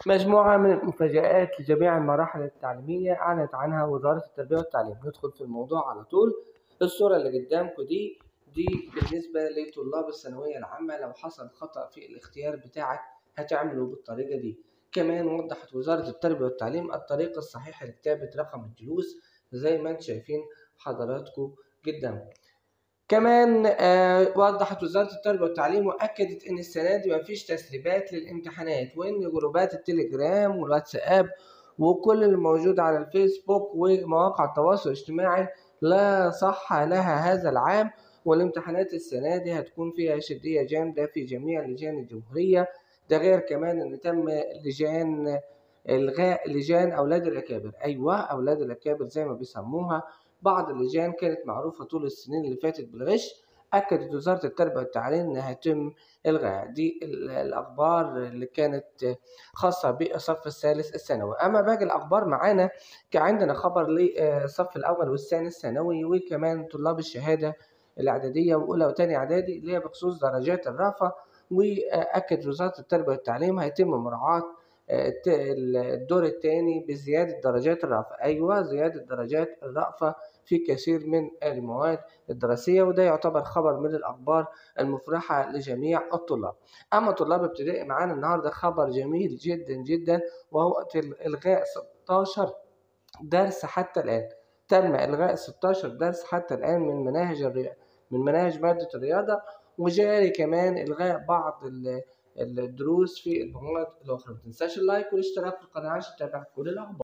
مجموعة من المفاجآت لجميع المراحل التعليمية أعلنت عنها وزارة التربية والتعليم. ندخل في الموضوع على طول. الصورة اللي قدامكم دي بالنسبة لطلاب الثانوية العامة، لو حصل خطأ في الاختيار بتاعك هتعمله بالطريقة دي. كمان وضحت وزارة التربية والتعليم الطريقة الصحيحة لكتابة رقم الجلوس زي ما انتم شايفين حضراتكم قدامكم. كمان وضحت وزارة التربية والتعليم وأكدت إن السنة دي مفيش تسريبات للامتحانات، وإن جروبات التليجرام والواتساب وكل اللي موجود على الفيسبوك ومواقع التواصل الاجتماعي لا صح لها هذا العام، والامتحانات السنة دي هتكون فيها شدية جامدة في جميع لجان الجمهورية. ده غير كمان إن تم إلغاء لجان أولاد الأكابر. أيوة، أولاد الأكابر زي ما بيسموها. بعض اللجان كانت معروفة طول السنين اللي فاتت بالغش. أكدت وزارة التربية والتعليم إنها هيتم إلغاء دي الأخبار اللي كانت خاصة بالصف الثالث الثانوي. أما باقي الأخبار معانا، كان عندنا خبر للصف الأول والثاني الثانوي وكمان طلاب الشهادة الإعدادية وأولى وتاني إعدادي اللي هي بخصوص درجات الرأفة. وأكد وزارة التربية والتعليم هيتم مراعاة الدور الثاني بزيادة درجات الرأفة. أيوة، زيادة درجات الرأفة في كثير من المواد الدراسية، وده يعتبر خبر من الأخبار المفرحة لجميع الطلاب. أما طلاب ابتدائي معانا النهاردة خبر جميل جدا جدا، وهو إلغاء 16 درس حتى الآن. تم إلغاء 16 درس حتى الآن من مناهج مادة الرياضة، وجاري كمان إلغاء بعض الدروس في المواد الأخرى. متنساش اللايك والاشتراك في القناة عشان تتابع كل الأخبار.